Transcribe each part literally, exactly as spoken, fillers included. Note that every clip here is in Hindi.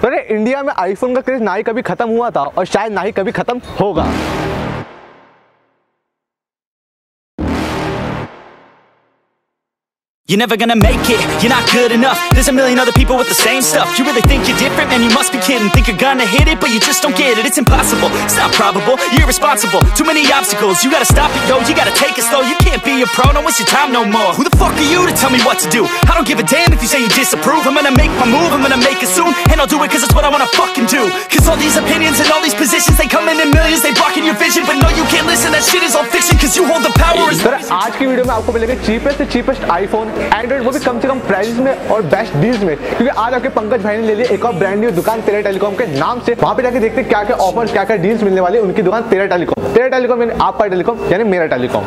अरे इंडिया में आईफोन का क्रेज ना ही कभी खत्म हुआ था और शायद ना ही कभी खत्म होगा। You're never gonna make it, you're not good enough. There's a million other people with the same stuff. You really think you're different? Man, you must be kidding. Think you're gonna hit it, but you just don't get it. It's impossible, it's not probable, you're irresponsible. Too many obstacles, you gotta stop it, yo. You gotta take it slow, you can't be a pro. Don't waste your time no more. Who the fuck are you to tell me what to do? I don't give a damn if you say you disapprove. I'm gonna make my move, I'm gonna make it soon. And I'll do it cause it's what I wanna fucking do. Cause all these opinions and all these positions, they come in in millions. They blocking your vision, but no you can't listen. That shit is all fiction cause you hold the power. Sir आज की वीडियो में आपको मिलेगा चीपेस्ट से चीपेस्ट आईफोन एंड्रॉइड, वो भी कम से कम प्राइस में और बेस्ट डील्स में। क्योंकि आज आपके पंकज भाई ने ले लिया एक और ब्रांड न्यू दुकान तेरा टेलीकॉम के नाम से। वहां पे जाके देखते क्या क्या ऑफर्स क्या क्या डील्स मिलने वाली है उनकी दुकान तेरा टेलीकॉम। तेरा टेलीकॉम यानी आपका टेलीकॉम यानी मेरा टेलीकॉम।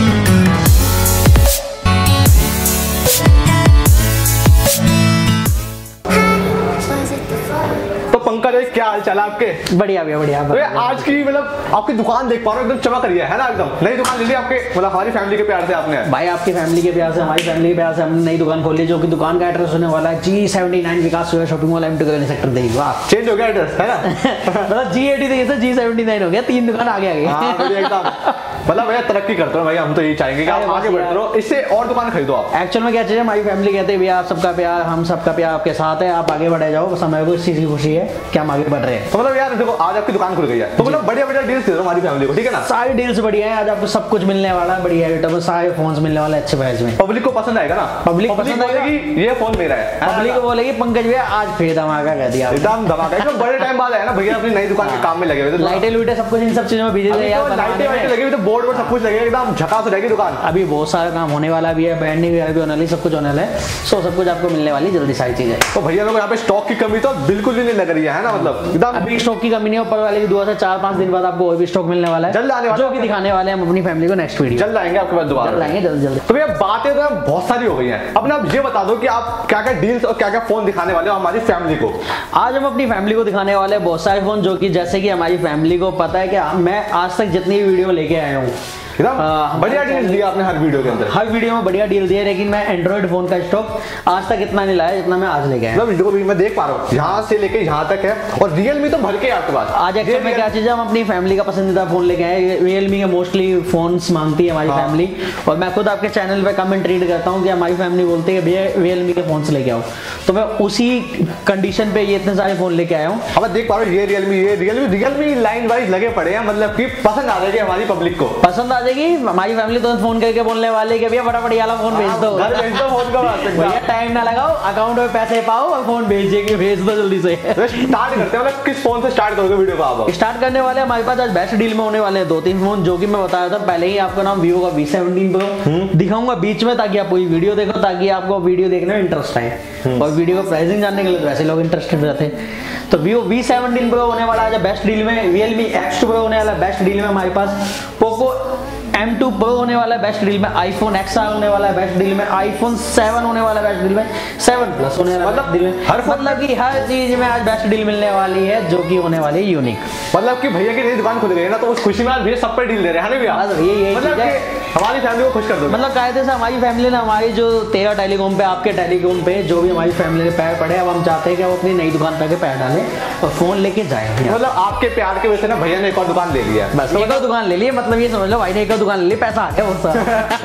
पंकज भाई क्या हाल चाल आपके? बढ़िया भैया बढ़िया। तो आज की मतलब आपकी दुकान देख पा रहा हूँ एकदम चमक रही है ना, एकदम नई दुकान ले ली आपके, मतलब हमारी फैमिली के प्यार से आपने। भाई आपकी फैमिली के प्यार से हमारी फैमिली के प्यार से हमने नई दुकान खोली, जो कि दुकान का एड्रेस होने वाला है G seventy nine Vikas shopping mall M two sector देगी। वाह चेंज हो गया एड्रेस है ना। मतलब जी एटी देखिए तो जी सेवेंटी नाइन हो गया, तीन दुकान आगे आ गई एकदम। मतलब भैया तरक्की करते हो भैया, हम तो यही चाहेंगे कि आप आगे बढ़ते रहो, इससे और दुकान खरीदो आप। एक्चुअल में क्या चीज़ है, हमारी फैमिली कहते हैं भैया आप सबका प्यार हम सबका प्यार आपके साथ है, आप आगे बढ़े जाओ, समय को इस चीज़ की खुशी है कि हम आगे बढ़ रहे हैं। तो मतलब यार देखो आज आपकी दुकान खुल गई है तो मतलब बढ़िया बढ़िया डील्स दे दो हमारी फैमिली को, ठीक है ना। सारी डील्स बढ़िया है, आज आपको सब कुछ मिलने वाला है, बढ़िया रेट, सारे फोन मिलने वाले अच्छे प्राइस में। पब्लिक को पसंद आएगा ना, पब्लिक पसंद आएगी ये फोन मेरा है, पब्लिक को बोलेगी पंकज भैया आज फिर धमाका कर दिया, एकदम धमाका। एकदम बड़े टाइम बाद आया ना भैया, अपनी नई दुकान के काम में लगे हुए थे, लाइटें लुइटें सब कुछ इन सब चीजों में बिजी थे यार, लाइटें वाइटें लगी हुई तो बोर्ड वोर्ड सब कुछ लगे, एकदम झकास हो जाएगी दुकान। अभी बहुत सारा काम होने वाला भी है, ब्रांडिंग भी होने वाली, सब कुछ होने वाला है, सो सब कुछ आपको मिलने वाली जल्दी सारी चीजें। तो भैया लोग यहाँ पे स्टॉक की कमी तो बिल्कुल भी नहीं लग रही है ना, मतलब एकदम अभी स्टॉक की कमी नहीं, ऊपर वाले की दुआ से चार पांच दिन बाद आपको और भी स्टॉक मिलने वाला है, जल्द आने वाला जो कि दिखाने वाले हैं हम अपनी फैमिली को नेक्स्ट वीडियो। जल्द आएंगे आपके पास दोबारा, जल्द आएंगे जल्द जल्द। तो भैया बातें तो बहुत सारी हो गई हैं, अब आप ये बता दो कि आप क्या क्या डील्स और क्या क्या फोन दिखाने वाले हो हमारी फैमिली को। आज हम अपनी फैमिली को दिखाने वाले हैं बहुत सारे फोन, जो कि जैसे कि हमारी फैमिली को पता है कि मैं आज तक जितनी वीडियो लेके आया हूँ बढ़िया डील दिया आपने हर वीडियो के अंदर, हर वीडियो में बढ़िया डील दिया, लेकिन मैं एंड्रॉइड फोन का स्टॉक आज तक इतना नहीं लाया जितना मैं आज लेके आया। मतलब भी मैं देख पा रहा हूँ यहाँ से लेके यहाँ तक है, और रियलमी तो भर के आपके पास। आज एक्चुअली में क्या चीज़ है, हम अपनी फैमिली का पसंदीदा फोन लेके आए, रियलमी के मोस्टली फोन्स मांगती है हमारी फैमिली, और मैं खुद आपके चैनल पे कमेंट रीड करता हूँ कि हमारी फैमिली बोलती है भैया रियलमी के फोन लेके आओ, तो मैं उसी कंडीशन पे ये इतने सारे फोन लेके आया हूँ। अब देख पा रहे हो ये रियलमी ये रियलमी रियलमी लाइन वाइज लगे पड़े हैं, मतलब कि पसंद आ जाएगी हमारी पब्लिक को, पसंद आ जाएगी हमारी फैमिली तो फोन करके बोलने वाले कि भैया बड़ा बढ़िया वाला फोन भेज दो, घर भेज दो फोन का बात भैया टाइम ना लगाओ, अकाउंट में पैसे पाओ और फोन भेजिए, भेज दो जल्दी से। स्टार्ट करते हैं, मतलब किस फोन से स्टार्ट करोगे वीडियो को आप? स्टार्ट करने वाले हमारे पास आज बेस्ट डील में होने वाले हैं दो तीन फोन, जो कि मैं बताया था पहले ही आपको नाम वीवो का वी सेवनटीन प्रो दिखाऊंगा बीच में, ताकि आप पूरी वीडियो देखो, ताकि आपको वीडियो देखने में इंटरेस्ट आए, और वीडियो का प्राइसिंग जानने के लिए तो वैसे लोग इंटरेस्टेड रहते हैं। तो वीवो वी सेवनटीन प्रो होने वाला है बेस्ट डील में, रियलमी एक्स टू प्रो होने वाला बेस्ट डील में हमारे पास, पोको एम टू प्रो होने वाला है बेस्ट डील में, आईफोन एक्स आर होने वाला है बेस्ट डील में, आईफोन सेवन होने वाला है बेस्ट डील में, सेवन प्लस होने वाला है डील में, हर मतलब कि हर चीज में आज बेस्ट डील मिलने वाली है, जो कि होने वाली है यूनिक। मतलब कि भैया की नई दुकान खुल गई है ना, तो उस खुशी में भैया सब पे डील दे रहे हैं ना भैया, ये ये मतलब हमारी फैमिली को खुश कर दो। मतलब कायदे से हमारी फैमिली ने हमारी जो तेरा टेलीकॉम पे आपके टेलीकॉम पे जो भी हमारी फैमिली ने पैर पड़े, अब हम चाहते हैं कि वो अपनी नई दुकान पे पैर डालें और फोन लेके जाए। मतलब आपके प्यार की वजह से ना भैया ने एक और दुकान ले लिया, बस एक और दुकान ले ली, मतलब ये समझ लो भाई ने एक और दुकान ले ली, पैसा आ गया वो सब।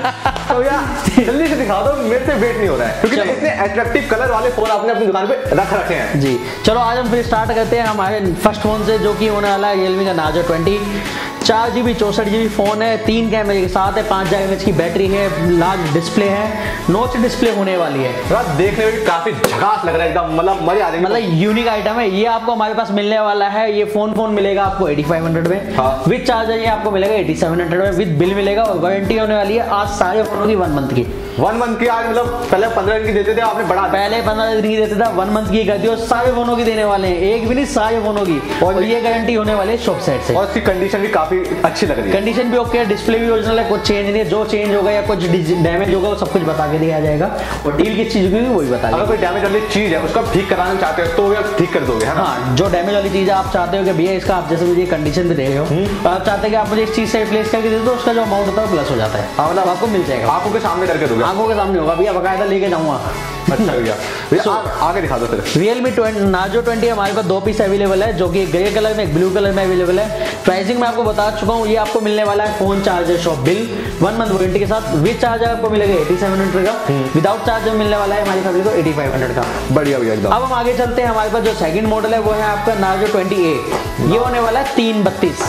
तो भैया जल्दी से दिखा दो, मेरे से वेट नहीं हो रहा है, क्योंकि इतने अट्रैक्टिव कलर वाले फोन आपने अपनी दुकान पे रख रखे हैं। जी चलो आज हम फिर स्टार्ट करते हैं हमारे फर्स्ट फोन से, जो कि होने वाला है रियलमी का नार्जो ट्वेंटी, चार जी बी चौसठ जी बी फोन है, तीन कैमरे के साथ है, पाँच हजार एम एच की बैटरी है, लार्ज डिस्प्ले है, नोच डिस्प्ले होने वाली है, देखने में काफी झकास लग रहा है एकदम, मतलब मजा आ जाएगी, मतलब यूनिक आइटम है ये, आपको हमारे पास मिलने वाला है। ये फोन फोन मिलेगा आपको एटी फाइव हंड्रेड में, हाँ। विद चार्जर ये आपको मिलेगा एटी सेवन हंड्रेड में, विद बिल मिलेगा, और वारंटी होने वाली है आज सारे फोनों की वन मंथ की वन मंथ की आज मतलब पहले पंद्रह दिन की देते थे, आपने बढ़ा पहले पंद्रह दिन की देते थे, वन मंथ की कर दी, और सारे फोनों की देने वाले हैं, एक भी नहीं सारे फोनों की, और ये गारंटी होने वाली है शॉप साइड से, और इसकी कंडीशन भी काफी काफी अच्छी लग रही है। कंडीशन भी ओके है, डिस्प्ले भी ओरिजिनल है, कुछ चेंज नहीं है। जो चेंज होगा या कुछ डैमेज होगा वो सब कुछ बता के दिया जाएगा, और डील की चीज भी वही बता अगर कोई डैमेज वाली चीज है उसको आप ठीक कराना चाहते हो तो भी आप ठीक कर दोगे, है ना? हाँ, जो डैमेज वाली चीज आप चाहते हो कि भैया इसका आप जैसे मुझे कंडीशन पे दे रहे हो तो आप चाहते हैं कि आप मुझे इस चीज से रिप्लेस करके दे दो, तो उसका जो अमाउंट होता है प्लस हो जाता है। हाँ, मतलब आपको मिल जाएगा, आंखों के सामने करके दोगे? आंखों के सामने होगा भैया, बकायदा लेके जाऊंगा। अच्छा भैया, भैया आ- आगे दिखा दो फिर। Realme नार्जो ट्वेंटी हमारे पास दो पीस अवेलेबल है, जो कि ग्रे कलर में, एक ब्लू कलर में अवेलेबल है। प्राइसिंग मैं आपको बता चुका हूँ, ये आपको मिलने वाला है phone charger shop bill one month warranty के साथ। विद चार्जर आपको मिलेगा एटी सेवन हंड्रेड का, विदाउट चार्जर मिलने वाला है हमारी फैमिली को एटी फाइव हंड्रेड का। बढ़िया भैया एकदम। अब हम आगे चलते हैं, हमारे पास जो सेकंड मॉडल है वो है आपका नार्जो ट्वेंटी ए। ये होने वाला है तीन बत्तीस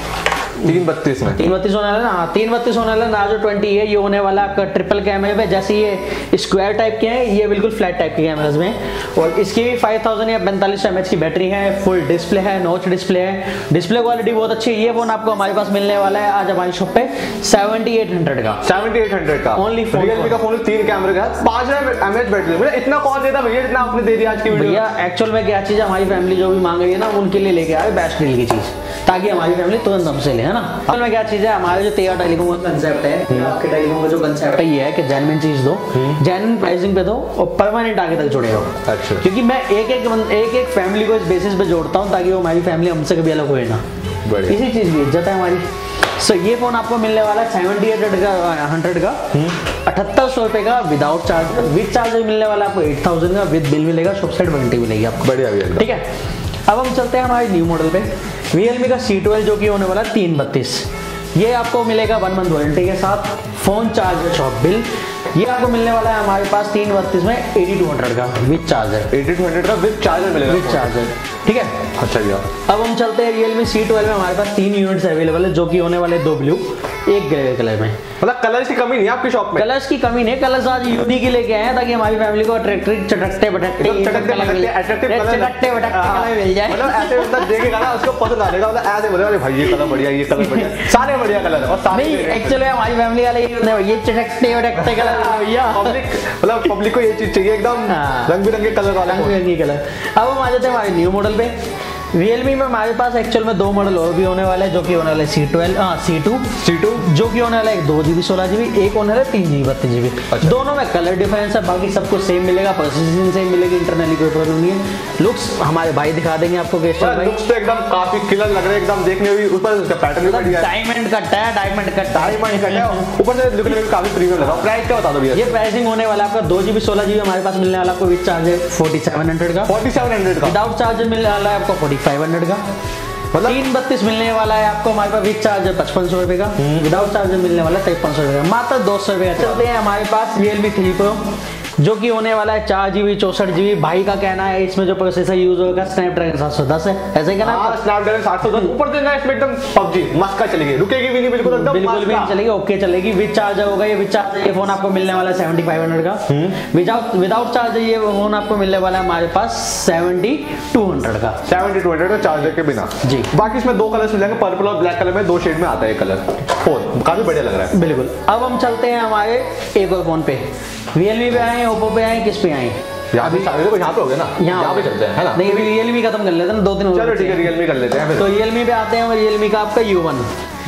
तीन बत्तीस में तीन बत्तीस होने वाला है ना, तीन बत्तीस होने वाला है नार्जो ट्वेंटी ए। ये होने वाला है आपका ट्रिपल कैमरे पे, जैसे ये स्क्वायर टाइप के हैं, ये बिल्कुल फ्लैट टाइप के कैमरास में। और इसकी भी फाइव थाउजेंड या पैंतालीस एम एच की बैटरी है, फुल डिस्प्ले है, नॉच डिस्प्ले है, डिस्प्ले क्वालिटी बहुत अच्छी है। ये फोन आपको हमारे पास मिलने वाला है आज हमारी शॉप पे सेवेंटी एट हंड्रेड का सेवेंटी एट हंड्रेड का ओनली फोन। रियलमी का फोन तीन कैमरे का पांच एम एच बैटरी। भैया इतना कौन देता भैया, जितना आपने दे दिया आज की वीडियो? भैया एक्चुअल में क्या चीज है, हमारी फैमिली जो भी मांग रही है ना, उनके लिए लेके आए बेस्ट डील की चीज, ताकि हमारी फैमिली तुरंत हमसे ले, है ना। असल में क्या चीज है, हमारे जो तेरा टेलीकॉम का कंसेप्ट है, आपके टेलीकॉम का जो कंसेप्ट है ये है कि जेन्युइन चीज दो, जेन्युइन प्राइसिंग पे दो, और परमानेंट आगे तक जुड़े रहो। अच्छा। क्योंकि मैं एक एक एक एक फैमिली को इस बेसिस पे जोड़ता हूँ, ताकि वो हमारी फैमिली हमसे कभी अलग होए ना। इसी चीज की इज्जत है हमारी। सो ये फोन आपको मिलने वाला है सेवेंटी एट हंड्रेड का, अठहत्तर सौ रुपए का विदाउट चार्जर। विद चार्जर मिलने वाला आपको एट थाउजेंड का, विद बिल मिलेगा, शॉप साइड वारंटी मिलेगी आपको। बढ़िया भैया, ठीक है। अब हम चलते हैं हमारे न्यू मॉडल पे, Realme का सी ट्वेल्व, जो कि होने वाला है तीन बत्तीस। ये आपको मिलेगा वन मंथ वारंटी के साथ, फोन चार्जर शॉप बिल। ये आपको मिलने वाला है हमारे पास तीन बत्तीस में एटी टू हंड्रेड का with charger. Eighty two hundred का विद चार्जर मिलेगा? विद चार्जर, ठीक है। अच्छा भैया, अब हम चलते हैं Realme सी ट्वेल्व में हमारे पास तीन यूनिट्स अवेलेबल है, जो कि होने वाले दो ब्लू, एक ग्रे कलर में। मतलब कलर्स की कमी नहीं है आपकी शॉप में? कलर्स की कमी नहीं, कलर्स आज यूनिक ही लेके आए हैं, ताकि हमारी फैमिली को अट्रैक्टिव चटकते बटकते चटकते बटकते अट्रैक्टिव कलर चटकते बटकते कलर मिल जाए। मतलब ऐसे मतलब देखेगा ना उसको पसंद आ जाएगा, मतलब ऐसे बोलेगा भाई ये कलर बढ़िया, ये कलर बढ़िया, सारे बढ़िया कलर। और सारे नहीं, एक्चुअली हमारी फैमिली वाले ये होते हैं, ये चटकते बटकते कलर भैया। पब्लिक मतलब पब्लिक को ये चीज चाहिए एकदम हाँ। रंग बिरंगे कलर वाला। रंग बिरंगी कलर। अब हम आ जाते हैं हमारे न्यू मॉडल पे। Realme में हमारे पास एक्चुअल में दो मॉडल और भी होने वाले हैं, जो कि होने वाले सी ट्वेल्व, हाँ सी टू सी टू जो कि होने वाला है दो जीबी सोलह जीबी, एक होने वाला है तीन जीबी बत्तीस जीबी। अच्छा। दोनों में कलर डिफरेंस है, बाकी सब कुछ सेम मिलेगा, प्रोसेसिंग सेम मिलेगी, इंटरनली कोई प्रॉब्लम नहीं है। लुक्स हमारे भाई दिखा देंगे आपको, केशव भाई। लुक्स तो एकदम काफी किलर लग रहे हैं, एकदम देखने में भी, ऊपर उसका पैटर्न भी बढ़िया है, डायमंड कट है, डायमंड कट डायमंड कट है, ऊपर से लुक में काफी प्रीमियम लगा। प्राइस क्या बता दो भैया? ये प्राइसिंग होने वाला है आपका दो जीबी सोलह जीबी हमारे पास मिलने वाला आपको with charger forty seven hundred का, फोर्टी सेवन हंड्रेड का, विदाउट चार्जर मिलने वाला है आपको फोर्टी फाइव हंड्रेड का। मतलब तीन बत्तीस मिलने वाला है आपको हमारे पास विद चार्जर पचपन सौ रुपए का, विदाउट चार्जर मिलने वाला है तिरपन सौ रुपए का, मात्र दो सौ रुपए का। चलते हैं हमारे पास Realme थ्री प्रो, जो कि होने वाला है चार जीबी चौसठ जीबी। भाई का कहना है इसमें जो प्रोसेसर यूज होगा स्नैपड्रैगन सात सौ दस है, ऐसे ही कहना है। स्नैपड्रैगन सात सौ दस ऊपर देना है इसमें, एकदम पबजी मस्का चलेगी, रुकेगी भी नहीं, बिल्कुल एकदम बिल्कुल भी नहीं मस्का। चलेगी, ओके चलेगी। विद चार्जर होगा ये, विद चार्जर ये फोन आपको मिलने वाला है सेवेंटी फाइव हंड्रेड का, विदाउट विदाउट चार्जर ये फोन आपको मिलने वाला है हमारे पास सेवेंटी टू हंड्रेड का, सेवेंटी टू हंड्रेड का चार्जर के बिना जी। बाकी इसमें दो कलर्स मिल जाएंगे, पर्पल और ब्लैक कलर में, दो शेड में आता है ये कलर। फोन काफी बढ़िया लग रहा है, बिल्कुल। अब हम चलते हैं हमारे एक और फोन पे, Realme पे आए, Oppo पे आए, किस पे आए? यहाँ पे सारे तो यहाँ पे हो गए ना, यहाँ पे चलते हैं, है ना? नहीं, अभी Realme खत्म कर लेते हैं ना, दो दिन हो चलो गए। ठीक है, रियलमी कर लेते हैं फिर। तो Realme पे आते हैं, Realme का आपका यू वन,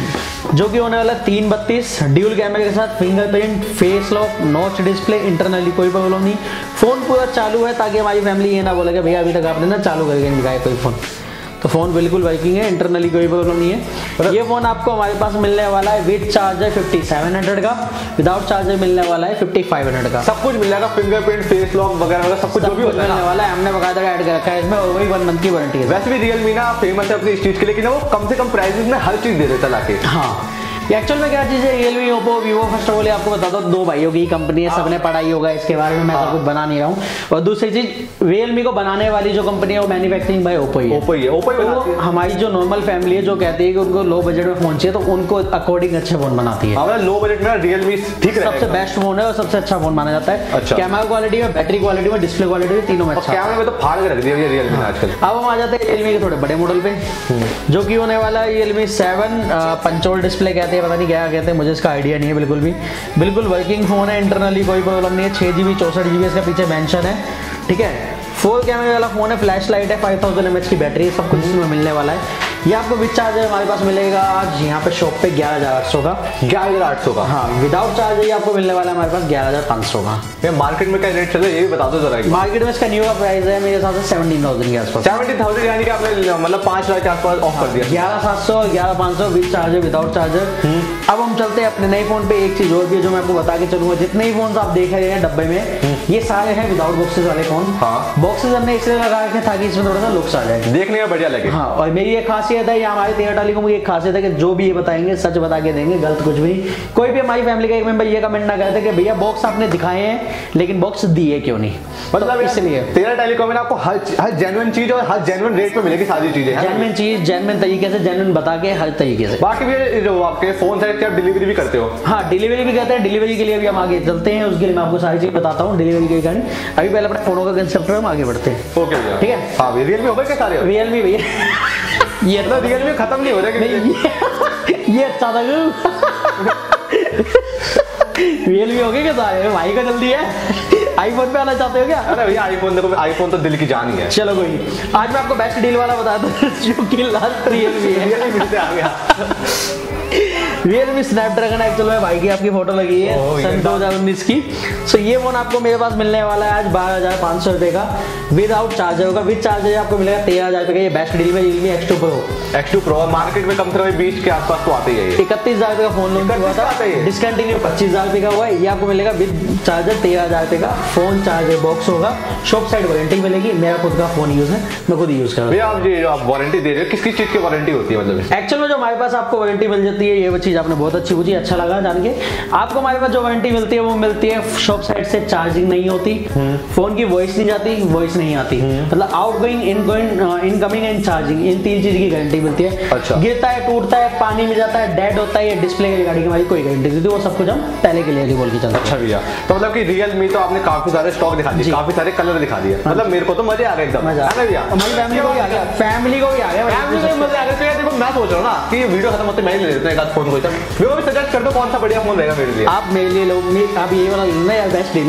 जो कि होने वाला है तीन बत्तीस, ड्यूल कैमरे के साथ, fingerprint, face lock, notch display, internally कोई प्रॉब्लम नहीं, फोन पूरा चालू है, ताकि हमारी फैमिली ये ना बोले कि भैया अभी तक आपने ना चालू करके नहीं दिखाया कोई फोन। तो फोन बिल्कुल वर्किंग है, इंटरनली कोई प्रॉब्लम नहीं है। ये फोन आपको हमारे पास मिलने वाला है with charger fifty seven hundred का, विदाउट चार्जर मिलने वाला है फिफ्टी फाइव हंड्रेड का। सब कुछ मिल जाएगा, फिंगरप्रिंट, फेस लॉक वगैरह वगैरह सब कुछ जो भी होता है मिलने वाला है, हमने बकायदा ऐड कर रखा है इसमें, और वही वन मंथ की वारंटी है। वैसे भी रियलमी ना फेमस है अपनी इस चीज के लिए कि ना वो कम से कम प्राइसेस में हर चीज दे देता लाके। हाँ, एक्चुअल में क्या चीज है, Realme, Oppo, Vivo, first of all आपको बता दो, दो भाइयों की कंपनी है, सबने पढ़ाई होगा इसके बारे में, मैं सब कुछ बना नहीं रहा हूँ। और दूसरी चीज, Realme को बनाने वाली जो कंपनी है वो मैन्युफैक्चरिंग बाय Oppo ही है। ओप्पो ही है, ओप्पो ही बनाती है। हमारी जो नॉर्मल फैमिली है जो कहती है कि उनको लो बजट में फोन चाहिए, तो उनको अकॉर्डिंग अच्छे फोन बनाती है। हमारा लो बजट में रियलमी ठीक रहेगा, सबसे बेस्ट फोन है और सबसे अच्छा फोन माना जाता है। अच्छा। कैमरा क्वालिटी में, बैटरी क्वालिटी में, डिस्प्ले क्वालिटी में, तीनों में अच्छा। कैमरे में तो फाड़ के रख दिया ये रियलमी ने आजकल। अब हम आ जाते हैं Realme के थोड़े बड़े मॉडल पे, जो कि होने वाला है Realme सेवन, पंचोल डिस्प्ले कहते हैं, पता नहीं क्या कहते हैं, मुझे इसका आइडिया नहीं है बिल्कुल भी। बिल्कुल वर्किंग फोन है, इंटरनली कोई प्रॉब्लम नहीं है, छह जीबी चौसठ जीबी इसका पीछे मेंशन है, ठीक है। फोर कैमरे वाला फोन है, फ्लैश लाइट है, फाइव थाउजेंड एमएच की बैटरी है, सब कुछ इसमें मिलने वाला है। ये आपको विद चार्जर हमारे पास मिलेगा आज यहाँ पे शॉप पे ग्यारह हजार आठ सौ का। ग्यारह हजार आठ सौ का। हाँ, विदाउट चार्जर ये आपको मिलने वाला है हमारे पास ग्यारह हजार पाँच सौ का। ये मार्केट में क्या रेट चल रहा है ये भी बता दो जरा। मार्केट में इसका न्यू का प्राइस है मेरे हिसाब से सेवनटीन थाउजेंड के आसपास। सेवेंटी थाउजेंड यानी कि आपने मतलब पाँच हजार के आसपास ऑफ कर दिया। ग्यारह सात सौ ग्यारह पाँच सौ विद चार्जर विदाउट चार्जर। अब हम चलते हैं अपने नए फोन पे। एक चीज और भी है जो मैं आपको बता के चलूंगा, जितने भी फोन आप देख रहे हैं डब्बे में ये सारे हैं विदाउट बॉक्सेस वाले फोन। हाँ। बॉक्सेस हमने इसलिए लगा रखे ताकि इसमें थोड़ा सा लुक्स आ जाए, देखने में बढ़िया लगे। हाँ, और मेरी एक खासियत है, ये हमारे तेरह टेलीकॉम की एक खासियत है कि जो भी ये बताएंगे सच बता के देंगे, गलत कुछ भी नहीं। कोई भी हमारी फैमिली का एक मेंबर ये कमेंट ना करते कि भैया बॉक्स आपने दिखाए हैं लेकिन बॉक्स दिए क्यों नहीं। मतलब इसलिए तेरह टेलीकॉम में आपको हर हर जेन्युइन चीज और हर जेन्युइन रेट पे मिलेगी सारी चीजें। जेन्युइन चीज जेन्युइन तरीके से जेन्युइन बता के हर तरीके से। बाकी भी जो आपके फोन है क्या डिलीवरी भी करते हो? हाँ, डिलीवरी भी करते हैं। डिलीवरी के लिए भी हम आगे चलते हैं, उसके लिए मैं आपको सारी चीज बताता हूँ डिलीवरी के कारण। अभी पहले अपने फोनों का कंसेप्ट हम आगे बढ़ते हैं। ओके भैया, ठीक है। हाँ, रियलमी हो गए क्या सारे? रियलमी भैया ये तो रियलमी खत्म नहीं हो रहा नहीं, ये, ये अच्छा था रियलमी हो गए क्या सारे? भाई का जल्दी है आईफोन पे आना चाहते हो क्या? अरे भैया आईफोन देखो, आईफोन तो दिल की जान ही है। चलो कोई नहीं, आज मैं आपको बेस्ट डील वाला बता दूं जो कि लास्ट रियलमी है। रियलमी से आ गया रियलमी स्नैपड्रैगन एक्चुअल में भाई की आपकी फोटो लगी है सन दो हजार उन्नीस की। सो ये फोन आपको मेरे पास मिलने वाला है आज बारह हजार पाँच सौ रुपए का विदाउट चार्जर होगा। विद चार्जर आपको मिलेगा तेरह हजार रुपए का। ये बेस्ट डील में Realme X two pro. X two pro market में कम से कम बीस के आसपास तो आते ही है। इकतीस हजार रुपए का फोन लॉन्च हुआ था, डिसकंटिन्यू पच्चीस हजार रुपए का हुआ है। ये आपको मिलेगा विद चार्जर तेरह हजार रुपए का। फोन चार्जर बॉक्स होगा, शॉप साइड वारंटी मिलेगी। मेरा खुद का फोन यूज है, मैं खुद यूज कर रहा हूँ। भैया आप जो आप वारंटी दे रहे हो किस किस चीज की वारंटी होती है? मतलब एक्चुअल में जो हमारे पास आपको वारंटी मिल जाती है, ये वो चीज आपने बहुत अच्छी पूछी, अच्छा लगा जान के। आपको हमारे पास जो वारंटी मिलती है वो मिलती है शॉप साइड से चार्जिंग नहीं होती, फोन की वॉइस नहीं जाती, वॉइस नहीं आती, मतलब out going incoming incoming and charging, इन तीन चीज की गारंटी मिलती है। अच्छा। गिरता है, टूटता है, पानी में जाता है, डेड होता है, डिस्प्ले की गाड़ी की हमारी कोई गारंटी नहीं, वो सब कुछ हम पहले के लिए बोल के चलते हैं। अच्छा भैया, तो मतलब कि रियलमी तो आपने काफी सारे स्टॉक दिखा दिए, काफी सारे कलर दिखा दिए, मतलब मेरे को तो मजे आ गए एकदम। मजा आ गया, हमारी फैमिली को भी आ गया, फैमिली को भी आ गया, फैमिली को मजे आ गए। तो यार देखो मैं सोच रहा हूँ ना कि वीडियो खत्म होते मैं ले लेता हूं एक आध फोन को, मेरे को भी सजेस्ट कर दो कौन सा बढ़िया फोन रहेगा मेरे लिए। आप मेरे लिए लो, आप ये वाला लेना यार, बेस्ट डील।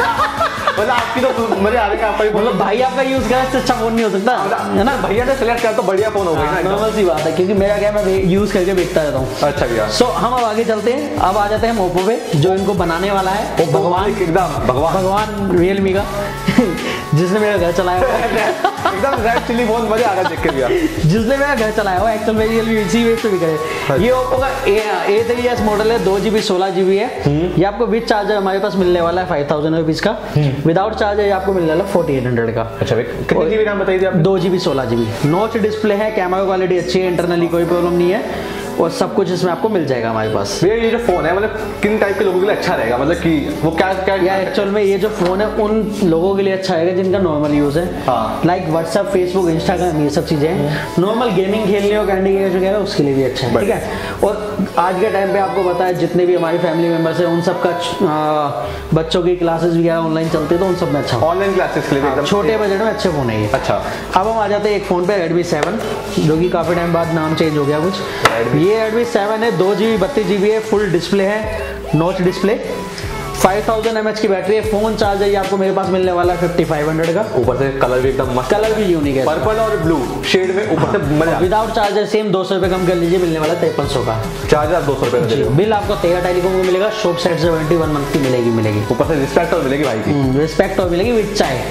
मतलब आपकी तो मजे आ रहे हैं, आपका मतलब भाई आपका यूज करा इससे अच्छा फोन नहीं हो सकता है ना। भैया ने सिलेक्ट किया तो बढ़िया फोन हो गया ना, नॉर्मल सी बात है, क्योंकि मेरा क्या मैं यूज करके बेचता रहता हूँ। अच्छा भैया, सो हम अब आगे चलते हैं। अब आ जाते हैं ओप्पो पे, जो इनको बनाने वाला है भगवान एकदम भगवान भगवान रियलमी का जिसने मेरा घर चलाया हुआ एकदम रेड चिली फोन मजे आ रहा देख के भैया, जिसने मेरा घर चलाया हुआ एक्चुअल में रियलमी इसी वेब पे भी करे। ये ओप्पो का ए थ्री एस मॉडल है, दो जीबी सोलह जीबी है। ये आपको विद चार्जर हमारे पास मिलने वाला है फाइव थाउजेंड रुपीज का। विदाउट चार्जर आपको मिलने वाला फोर्टी एट हंड्रेड का। अच्छा कितनी जीबी रैम बताइए आप? दो जीबी सोलह जीबी नॉच डिस्प्ले है, कैमरा क्वालिटी अच्छी है, इंटरनली कोई प्रॉब्लम नहीं है, और सब कुछ इसमें आपको मिल जाएगा हमारे पास। भैया ये जो फोन है मतलब किन टाइप के लोगों के लिए अच्छा रहेगा, मतलब कि वो क्या क्या या एक्चुअल में ये जो फोन है उन लोगों के लिए अच्छा रहेगा जिनका नॉर्मल यूज है, लाइक व्हाट्सएप, फेसबुक, इंस्टाग्राम, ये सब चीजें हैं। नॉर्मल गेमिंग खेलने और कैंडी क्रश वगैरह उसके लिए भी अच्छा है, ठीक है। और आज के टाइम पे आपको पता है जितने भी हमारी फैमिली मेंबर्स हैं उन सब का बच्चों की क्लासेस वगैरह ऑनलाइन चलती है, तो उन सब में अच्छा ऑनलाइन क्लासेस के लिए एकदम छोटे बजट में अच्छे फोन है ये। अच्छा, अब हम आ जाते हैं एक फोन पे, रेडमी सेवन, जो कि काफी टाइम बाद नाम चेंज हो गया कुछ। ये रेडमी सेवन है, दो जीबी बत्तीस जीबी है, फुल डिस्प्ले है, notch display, five thousand mAh की बैटरी है। फोन चार्जर ये आपको मेरे पास मिलने वाला है फिफ्टी फाइव हंड्रेड का। ऊपर से कलर भी एकदम मस्त, कलर भी यूनिक है, पर्पल और ब्लू शेड में, ऊपर से मजा। विदाउट चार्जर सेम दो सौ रुपए कम कर लीजिए, मिलने वाला तिरपन सौ का। चार्जर दो सौ रुपए बिल आपको तेरह टेलीकॉम को मिलेगा, शॉप साइड से वारंटी वन मंथ की मिलेगी मिलेगी ऊपर से रिस्पेक्ट और मिलेगी भाई की, रिस्पेक्ट और मिलेगी विद चाय।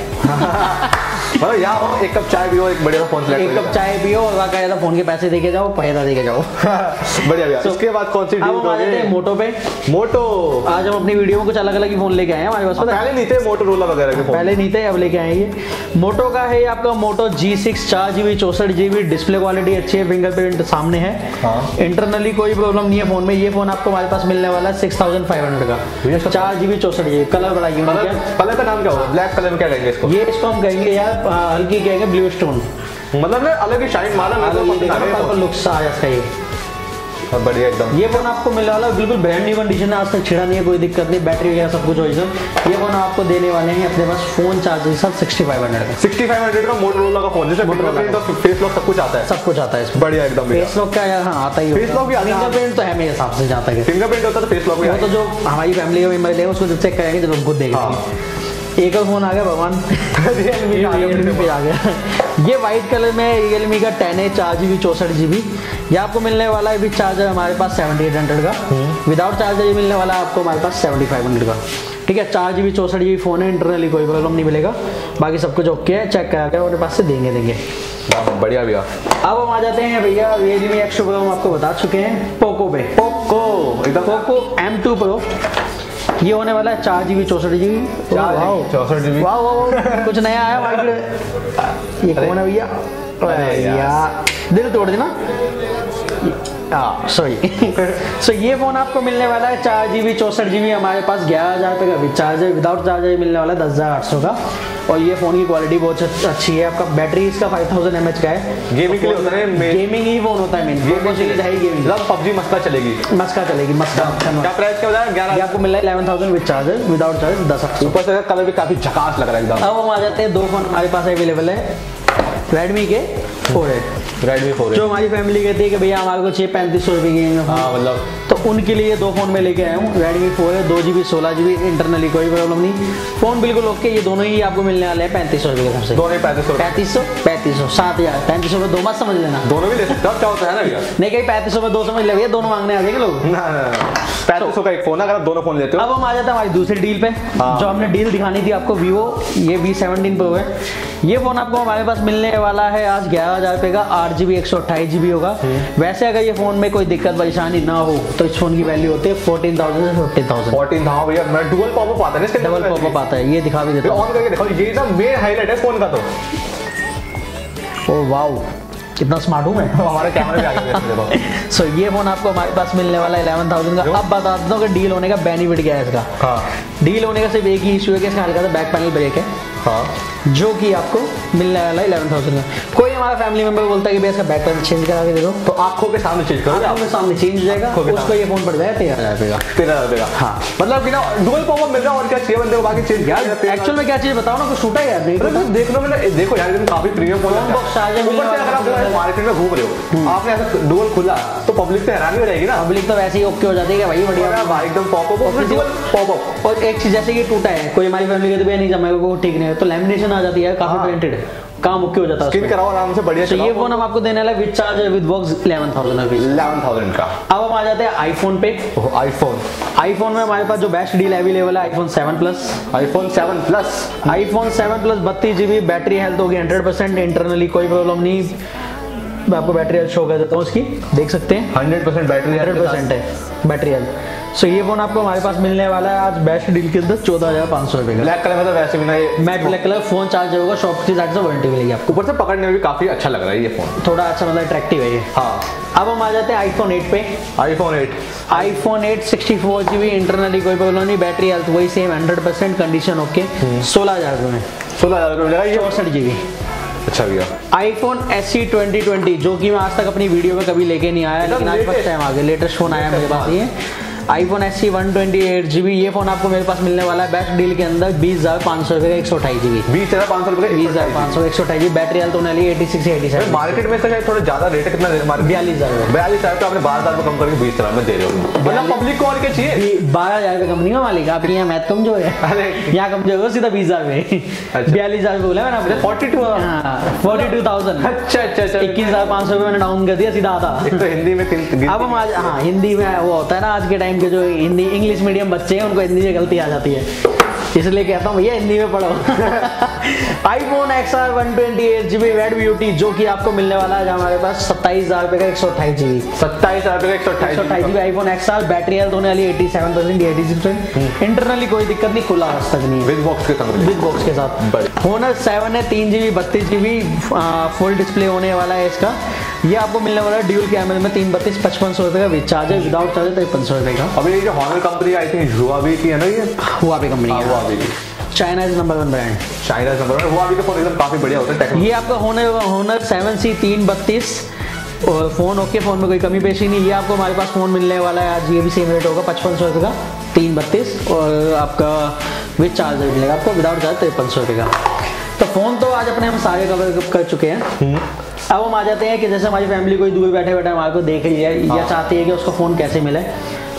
मतलब यहाँ एक कप चाय पियो, एक बढ़िया फोन एक कप चाय पियो और बाकायदा फोन के पैसे देके जाओ, पैसा देके जाओ। बढ़िया भैया। उसके बाद कौन सी अब हम आ जाते हैं मोटो पे। मोटो आज हम अपनी वीडियो में कुछ अलग अलग ही फोन लेके आए हैं हमारे पास। पहले नहीं थे मोटोरोला वगैरह के फोन, पहले नहीं थे, अब लेके आए ये मोटो का है। आपका मोटो जी सिक्स, चार जीबी चौसठ जीबी, डिस्प्ले क्वालिटी अच्छी है, फिंगरप्रिंट सामने है, इंटरनली कोई प्रॉब्लम नहीं है फोन में। ये फोन आपको हमारे पास मिलने वाला है सिक्स थाउजेंड फाइव हंड्रेड का, चार जीबी चौसठ जीबी। कलर बड़ा यूनिक है। कलर का नाम क्या होगा? ब्लैक कलर में क्या कहेंगे इसको? ये इसको हम कहेंगे यार हल्की कहेंगे ब्लू स्टोन, मतलब ना अलग ही शाइन मारा पर्पल लुक्स आ जाता है ये, बढ़िया एकदम। ये फोन आपको मिलने वाला है बिल्कुल ब्रांड न्यू कंडीशन है, आज तक छिड़ा नहीं है, कोई दिक्कत नहीं, बैटरी वगैरह सब कुछ ओरिजिनल। ये फोन आपको देने वाले हैं अपने पास फोन चार्जर के साथ सिक्सटी फाइव हंड्रेड का। सिक्सटी फाइव हंड्रेड का मोटोरोला का फोन, जिसमें फिंगरप्रिंट और फेस लॉक सब कुछ आता है, सब कुछ आता है इसमें। बढ़िया एकदम। फेस लॉक का यार हाँ आता ही फेस लॉक भी आता है, फिंगरप्रिंट तो है मेरे हिसाब से जहाँ तक है। फिंगरप्रिंट होता है तो फेस लॉक भी वो तो जो हमारी फैमिली का मेंबर लेंगे उसको जब चेक करेंगे जब खुद देखेंगे। एक और फोन आ गया भगवान, रियलमी पे आ गया। ये व्हाइट कलर में रियलमी का टेन ए चार जी बी चौसठ जी बी ये आपको मिलने वाला है। विद चार्जर हमारे पास सेवेंटी एट हंड्रेड का, विदाउट चार्जर ये मिलने वाला है आपको हमारे पास सेवेंटी फाइव हंड्रेड का। ठीक है, चार जी बी चौसठ जी बी फोन है, इंटरनली कोई प्रॉब्लम नहीं मिलेगा, बाकी सब कुछ ओके है, चेक करा के अपने पास से देंगे देंगे बढ़िया भैया। अब हम आ जाते हैं भैया रियलमी एक्स टू प्रो, हम आपको बता चुके हैं पोको पे। पोको एकदम पोको एम टू प्रो ये होने वाला है चार जी बी चौसठ जी बी चौसठ जीबी वाह वाह कुछ नया आया मार्केट में। ये कौन है भैया? भैया दिल तोड़ देना। सॉरी सो ये फोन आपको मिलने वाला है चार जी बी चौसठ जी बी हमारे पास ग्यारह हज़ार रुपये का विद चार्जर, विदाउट चार्जर मिलने वाला है दस हज़ार आठ सौ का। और ये फोन की क्वालिटी बहुत अच्छी है। आपका बैटरी इसका फाइव थाउजेंड एम एच का है। गेमिंग के लिए होता है, गेमिंग ही फोन होता है मेन, गेमिंग सीरीज है ही गेमिंग। पबजी मस्का चलेगी, मस्का चलेगी मस्का। क्या प्राइस क्या बताया? ग्यारह आपको मिल रहा है eleven thousand with charger, without charger दस हज़ार। ऊपर से कलर भी काफी झकास लग रहा है एकदम। अब हम आ जाते हैं, दो फोन हमारे पास अवेलेबल है रेडमी के फोर एट रेडमी फोर जो हमारी फैमिली कहती है कि भैया हमारे को छः पैंतीस सौ रुपये की, हाँ मतलब तो उनके लिए दो फोन में लेके आया हूँ। रेडमी फोर है, दो जी बी सोलह जी बी इंटरनली कोई प्रॉब्लम नहीं, फोन बिल्कुल ओके। ये दोनों ही आपको मिलने वाले हैं पैंतीस सौ रुपये के सबसे। दोनों पैंतीस सौ पैंतीस सौ पैंतीस सौ सात हज़ार पैंतीस सौ में दो मत समझ लेना, दोनों भी ले सकते हो, क्या होता है ना भैया? नहीं कहीं पैंतीस सौ में दो समझ ले भैया, दोनों मांगने आ जाएंगे लोग। ना ना पैंतीस सौ का एक फोन है, अगर आप दोनों फोन लेते हो। अब हम आ जाते हैं हमारी दूसरी डील पे, जो हमने डील दिखानी थी आपको वीवो ये वी सेवनटीन प्रो है। ये फोन आपको हमारे पास मिलने वाला है आज ग्यारह हज़ार रुपये का, आठ जी बी एक सौ अट्ठाईस जी बी होगा। वैसे अगर ये फोन में कोई दिक्कत परेशानी ना हो तो इस फोन की वैल्यू होती है फोर्टीन थाउजेंड से फिफ्टीन थाउजेंड। फोर्टीन हाँ भैया, मैं डुअल पॉपअप आता है इसके, डबल पॉपअप आता है, ये दिखा भी देता हूं। ऑन करके दिखाओ, ये ना मेन हाईलाइट है फोन का। तो ओ वाओ कितना स्मार्ट हूं मैं। हमारे कैमरे में आ गया। सो ये फोन आपको हमारे पास मिलने वाला है इलेवन थाउजेंड का। अब बता देता हूँ कि डील होने का बेनिफिट क्या है इसका। हाँ डील होने का सिर्फ एक ही इशू है कि इसका हल्का सा बैक पैनल ब्रेक है, हाँ जो कि आपको मिलने वाला है इलेवन थाउजेंड का। कोई हमारा फैमिली मेंबर बोलता है कि भैया इसका बैक पैनल चेंज करा के दे दो, तो आंखों के सामने चेंज करो, आंखों के सामने चेंज हो जाएगा, उसको ये फोन पड़ जाएगा तेरह हज़ार रुपये का। तेरह हज़ार रुपये का हाँ, मतलब कि ना डुअल पॉपअप मिल रहा है और क्या चाहिए बंदे को बाकी चेंज। यार एक्चुअल में क्या चीज बताओ ना, कुछ टूटा यार देख लो, मैंने देखो यार काफी प्रीमियम फोन है। बॉक्स चार्जर ऊपर से अगर आप मार्केट में घूम रहे हो, आपने ऐसा डुअल खुला तो पब्लिक तो हैरानी हो जाएगी ना। पब्लिक तो वैसे ही ओके हो जाती है कि भाई बढ़िया भाई एकदम पॉपअप पॉपअप। और एक चीज जैसे कि टूटा है, कोई हमारी फैमिली कहती है नहीं जमा को ठीक नहीं है, तो लैमिनेशन आ जाती है, काफी प्रिंटेड काम ओके हो जाता है, स्किन कराओ आराम से बढ़िया। तो ये फोन हम आपको देने वाला है with charger with box eleven thousand rupees eleven thousand का। अब हम आ जाते हैं आईफोन पे। आईफोन आईफोन में हमारे पास जो बेस्ट डील अवेलेबल है iPhone seven plus. IPhone seven plus iPhone seven plus बत्तीस जीबी बैटरी हेल्थ होगी हंड्रेड परसेंट, इंटरनली कोई प्रॉब्लम नहीं। मैं आपको बैटरी हेल्थ शो कर देता हूँ, उसकी देख सकते हैं hundred percent battery hundred percent है बैटरी हेल्थ। सो ये फोन आपको हमारे पास मिलने वाला है आज बेस्ट डील के अंदर चौदह हजार पाँच सौ रुपए का। ब्लैक कलर में तो वैसे भी ना ये matte black colour phone charger होगा, शॉप की साइड से वारंटी मिलेगी आपको। ऊपर से पकड़ने में भी काफी अच्छा लग रहा है ये फोन, थोड़ा अच्छा मतलब अट्रैक्टिव है ये। हाँ अब हम आ जाते हैं आईफोन एट पे। IPhone eight iPhone eight sixty four GB internally कोई प्रॉब्लम नहीं, बैटरी हेल्थ वही same hundred percent, condition okay. सोलह हजार रुपये में सोलह हजार रुपये मिलेगा ये चौसठ जीबी। अच्छा भैया iPhone S C twenty twenty जो कि मैं आज तक अपनी वीडियो में कभी लेके नहीं आया, लेकिन आज फर्स्ट टाइम आ गया, लेटेस्ट फोन आया मेरे पास ये iPhone S C one twenty eight GB. ये फोन आपको मेरे पास मिलने वाला है बेस्ट डील के अंदर बीस हजार पाँच सौ रुपये का एक सौ अठाईस जीबी। बीस हजार पाँच सौ रुपये बीस हजार पाँच सौ एक सौ अठाईस जीबी बैटरी हेल्थ होने वाली eighty six eighty seven. Market में से थोड़ा ज्यादा रेट है, कितना बयालीस हजार बयालीस हजार तो आपने बारह हजार को कम करके बीस हजार में दे रहे हो, मतलब पब्लिक को और क्या चाहिए। बारह हजार रुपये कंपनी का मालिक, आपकी यहाँ मैथ कमजोर है। अरे यहाँ कमजोर हो सीधा बीस हजार में बयालीस हजार बोला मैंने आपने forty two forty two thousand अच्छा अच्छा अच्छा इक्कीस हजार पाँच सौ रुपये मैंने डाउन कर दिया सीधा आधा। एक तो हिंदी में तीन अब हम आज हाँ हिंदी में वो होता है ना, आज के टाइम के जो हिंदी इंग्लिश मीडियम बच्चे हैं उनको हिंदी में गलती आ जाती है, इसलिए कहता हूँ भैया हिंदी में पढ़ो। IPhone X R one twenty eight GB red beauty जो कि आपको मिलने वाला है हमारे पास सत्ताईस हजार रुपए का एक सौ अट्ठाईस जीबी। सत्ताईस हजार रुपए का एक सौ अट्ठाईस GB iPhone X R battery health होने वाली eighty seven percent eighty six percent, internally कोई दिक्कत नहीं, खुला आज तक नहीं, विद बॉक्स के साथ विद बॉक्स के साथ। होनर सेवन है तीन जीबी बत्तीस जीबी फुल डिस्प्ले होने वाला है इसका। ये आपको मिलने वाला है ड्यूल कैमरे में तीन बत्तीस पचपन सौ रुपए का विद चार्जर, विदाउट चार्जर तिरपन सौ रुपए का। अभी ये जो Honor company I think Huawei की है ना, ये हुआवी कंपनी है, Huawei China is number one brand, China number one. Huawei का फोन एकदम काफी बढ़िया होता है। ये आपका होनर होनर सेवन सी तीन बत्तीस और फोन ओके, फोन में कोई कमी पेशी नहीं। ये आपको हमारे पास फोन मिलने वाला है आज, ये भी सेम रेट होगा पचपन सौ रुपये का तीन बत्तीस, और आपका विद चार्जर मिलेगा आपको, विदाउट चार्जर तिरपन सौ रुपये का। तो फोन तो आज अपने हम सारे कवर कर चुके हैं। अब हम आ जाते हैं कि जैसे हमारी फैमिली कोई दूर बैठे बैठे हमारे को देख रही है या चाहती है कि उसको फोन कैसे मिले,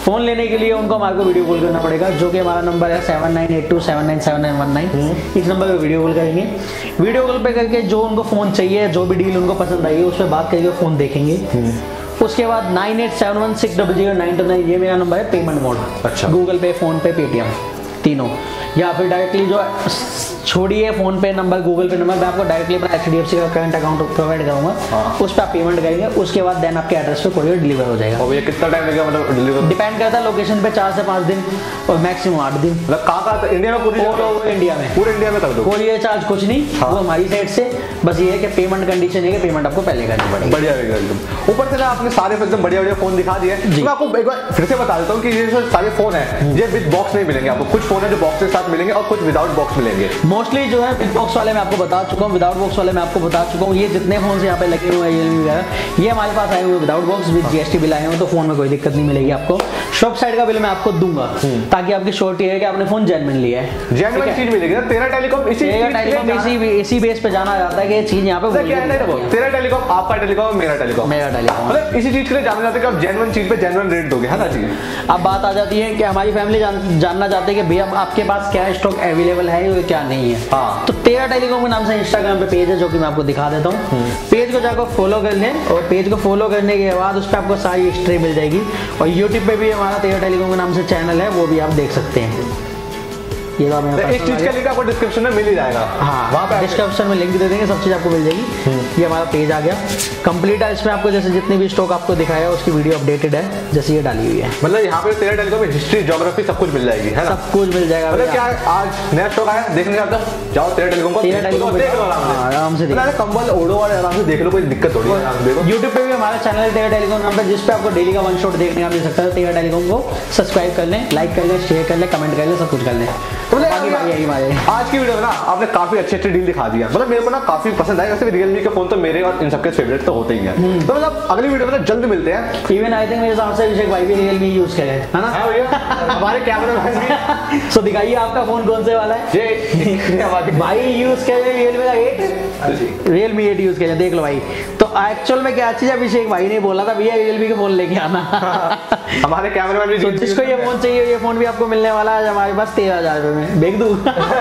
फोन लेने के लिए उनको हमारे को वीडियो कॉल करना पड़ेगा, जो कि हमारा नंबर है seven nine eight two seven nine seven nine one nine. इस नंबर पे वीडियो कॉल करेंगे। वीडियो कॉल पे करके जो उनको फोन चाहिए, जो भी डील उनको पसंद आई है उस पर बात करके फोन देखेंगे। उसके बाद nine eight seven one six double zero nine two nine ये मेरा नंबर है पेमेंट मोड। अच्छा। Google Pay, PhonePe, Paytm तीनों, या फिर डायरेक्टली जो छोड़िए फोन पे नंबर, गूगल पे नंबर, मैं आपको डायरेक्टली अपना एच डी एफ सी का करंट अकाउंट प्रोवाइड करूंगा। हाँ। उस पर आप पेमेंट करेंगे, उसके बाद देन आपके एड्रेस पे कोरियर डिलीवर हो जाएगा। और ये कितना टाइम लगेगा मतलब डिलीवर? डिपेंड करता है लोकेशन पे, चार से पाँच दिन और मैक्सिमम आठ दिन। मतलब कहाँ कहाँ इंडिया में? पूरी इंडिया में, पूरे इंडिया में कर दो। कोरियर चार्ज कुछ नहीं। हाँ। वो हमारी साइड से बस ये है कि पेमेंट कंडीशन है कि पेमेंट आपको पहले करनी पड़ेगी। बढ़िया रहेगा एकदम। ऊपर से ना आपने सारे एकदम बढ़िया बढ़िया फोन दिखा दिए। मैं आपको एक बार फिर से बता देता हूँ कि ये जो सारे फोन है ये विद बॉक्स नहीं मिलेंगे आपको। कुछ फोन है जो बॉक्स के साथ मिलेंगे और कुछ विदाउट बॉक्स मिलेंगे। मोस्टली जो है विद बॉक्स वाले मैं आपको बता चुका हूँ, विदाउट बॉक्स वाले मैं आपको बता चुका हूँ। ये जितने फोन यहाँ पे लगे हुए हैं वगैरह ये हमारे पास आए हुए without box with GST bill आए हुए, तो फोन में कोई दिक्कत नहीं मिलेगी आपको। शॉप साइड का बिल मैं आपको दूंगा ताकि आपकी श्योरिटी है कि आपने फोन जेन्युइन लिया है। जेन्युइन चीज मिलेगी ना। तेरा टेलीकॉम इसी टेलीकॉम इसी इसी बेस पे जाना जाता है कि ये चीज यहाँ पे तेरा टेलीकॉम, आपका टेलीकॉम, मेरा टेलीकॉम, मेरा टेलीकॉम, मतलब इसी चीज के लिए जाना जाता है कि आप जेन्युइन चीज पे जेन्युइन रेट दोगे, है ना जी। अब बात आ जाती है कि हमारी फैमिली जान, जानना चाहते हैं कि भैया आपके पास क्या स्टॉक अवेलेबल है और क्या नहीं है। हाँ। तो तेरा टेलीकॉम के नाम से इंस्टाग्राम पे पेज है जो कि मैं आपको दिखा देता हूँ। पेज को जाकर फॉलो कर लें और पेज को फॉलो करने के बाद उस पर आपको सारी हिस्ट्री मिल जाएगी। और यूट्यूब पे भी हमारा तेरा टेलीकॉम के नाम से चैनल है, वो भी आप देख सकते हैं। ये तो इस चीज का लिंक आपको डिस्क्रिप्शन में मिल ही जाएगा। हाँ, वहाँ पे डिस्क्रिप्शन में लिंक दे देंगे, सब चीज आपको मिल जाएगी। ये हमारा पेज आ गया कंप्लीट है। इसमें आपको जैसे जितने भी स्टॉक आपको दिखाया उसकी वीडियो अपडेटेड है जैसे ये डाली हुई है। मतलब यहाँ पे तेरा टेलीकॉम में हिस्ट्री, ज्योग्राफी सब कुछ मिल जाएगी, है ना? सब कुछ मिल जाएगा। मतलब क्या आज नया स्टॉक आया देखने का मतलब जाओ तेरा टेलीकॉम को, तेरा टेलीकॉम देख लो आराम से, कंबल ओढ़ो और आराम से देख लो, कोई दिक्कत थोड़ी है। यूट्यूब पे भी हमारा चैनल है तेरा टेलीकॉम नाम पे, जिस पे आपको डेली का वन शॉट देखने का मिल सकता है। तेरा टेलीकॉम को सब्सक्राइब कर लें, लाइक कर लें, शेयर कर लें, कमेंट कर लें, सब कुछ कर लें। आज की वीडियो में ना आपने काफी अच्छे अच्छे डील दिखा दिया, मतलब मेरे को ना काफी पसंद आया। वैसे रियलमी के फोन तो मेरे और इन सबके फेवरेट तो होते ही हैं। तो मतलब अगली वीडियो में जल्द मिलते हैं। इवन आई थिंक मेरे हिसाब से अभिषेक भाई भी रियलमी यूज करे, है ना? है भैया, हमारे कैमरा मैन भी। सो दिखाइए आपका फोन कौन से वाला है। ये भाई यूज कर रहे रियलमी का एट, रियलमी एट यूज कर देख लो भाई। तो एक्चुअल में क्या चीज अभिषेक भाई ने बोला था भैया रियलमी के फोन लेके आना। हमारे कैमरा मैन भी, जिसको ये फोन चाहिए ये फोन भी आपको मिलने वाला है हमारे पास तेरह हजार रुपए में। बेच दूं?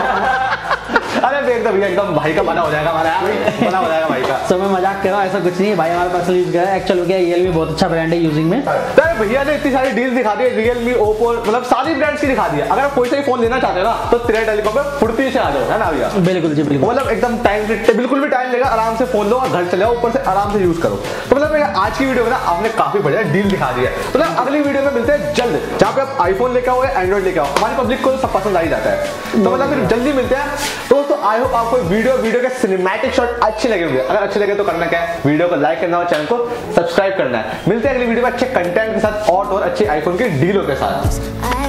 अरे देख दो भैया, एकदम भाई का बना हो जाएगा हमारा, बना हो जाएगा भाई का। सो मैं मजाक कर रहा हूँ, ऐसा कुछ नहीं है भाई, हमारे पास यूज कर रहा है। एक्चुअल क्या रियलमी बहुत अच्छा ब्रांड है यूजिंग में। अरे भैया ने इतनी सारी डील दिखा दी, रियलमी, ओप्पो, मतलब सारी ब्रांड्स की दिखा दी। अगर आप कोई सा ही फोन लेना चाहते हो ना तो तेरा टेलीकॉम पे फुर्ती से आ जाओ, है ना भैया? बिल्कुल जी बिल्कुल, मतलब एकदम टाइम बिल्कुल भी टाइम लेगा, आराम से फोन लो और घर चले आओ, ऊपर से आराम से यूज करो। तो मतलब आज की वीडियो में ना आपने काफी बढ़िया डील दिखा दी है। तो मतलब अगली वीडियो में मिलते हैं जल्द, जहाँ पे आप आईफोन लेके आओ या एंड्रॉइड लेके आओ, हमारी पब्लिक को सब पसंद आ ही जाता है। तो मतलब फिर जल्दी मिलते हैं। तो तो आई होप आपको वीडियो वीडियो के सिनेमैटिक शॉट अच्छे लगे होंगे। अगर अच्छे लगे तो करना क्या है, वीडियो को लाइक करना और चैनल को सब्सक्राइब करना है। मिलते हैं अगली वीडियो में अच्छे कंटेंट के साथ और और अच्छे आईफोन के डीलों के साथ।